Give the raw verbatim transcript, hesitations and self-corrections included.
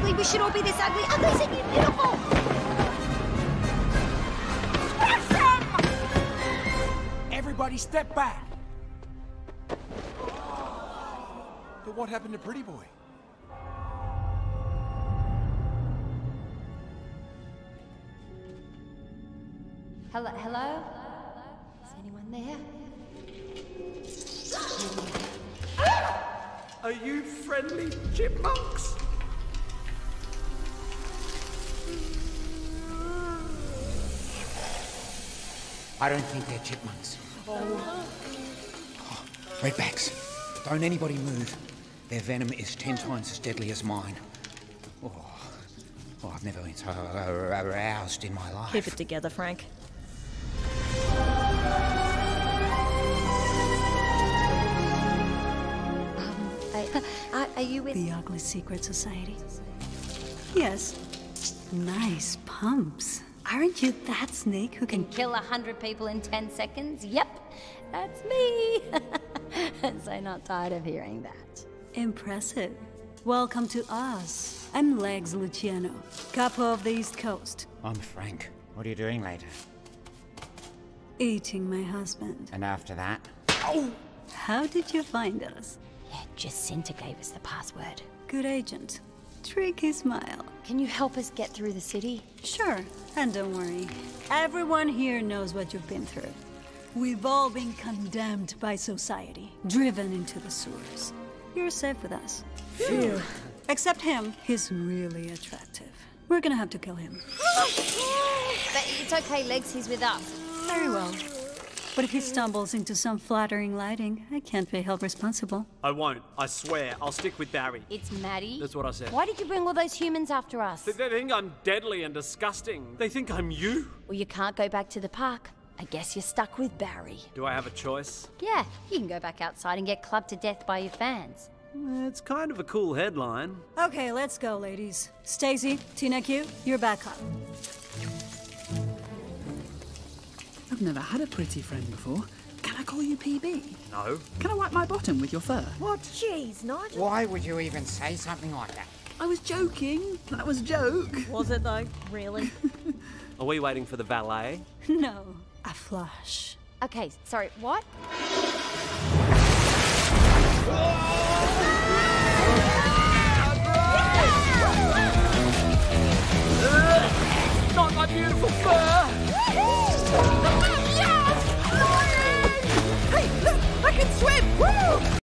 ugly we should all be this ugly. Ugly isn't you beautiful? Everybody step back! But what happened to Pretty Boy? Hello, hello? Is anyone there? Are you friendly chipmunks? I don't think they're chipmunks. Oh. Oh, redbacks. Don't anybody move. Their venom is ten times as deadly as mine. Oh, oh I've never been so aroused in my life. Keep it together, Frank. Um, I, are, are you with... The Ugly Secret Society? Yes. Nice pumps. Aren't you that snake who can kill a hundred people in ten seconds? Yep, that's me. So not tired of hearing that. Impressive. Welcome to us. I'm Legs Luciano, capo of the East Coast. I'm Frank. What are you doing later? Eating my husband. And after that? Oh! How did you find us? Yeah, Jacinta gave us the password. Good agent. Tricky smile. Can you help us get through the city? Sure, and don't worry. Everyone here knows what you've been through. We've all been condemned by society, driven into the sewers. You're safe with us. Phew. Except him. He's really attractive. We're gonna have to kill him. But it's okay, Legs, he's with us. Very well. But if he stumbles into some flattering lighting, I can't be held responsible. I won't. I swear. I'll stick with Barry. It's Maddie. That's what I said. Why did you bring all those humans after us? They, they think I'm deadly and disgusting. They think I'm you. Well, you can't go back to the park. I guess you're stuck with Barry. Do I have a choice? Yeah, you can go back outside and get clubbed to death by your fans. It's kind of a cool headline. Okay, let's go, ladies. Stacy, Tina Q, you're back up. I've never had a pretty friend before. Can I call you P B? No. Can I wipe my bottom with your fur? What? Jeez, Nigel. Why would you even say something like that? I was joking. That was a joke. Was it though? Really? Are we waiting for the valet? No, a flush. Okay, sorry, what? Ah!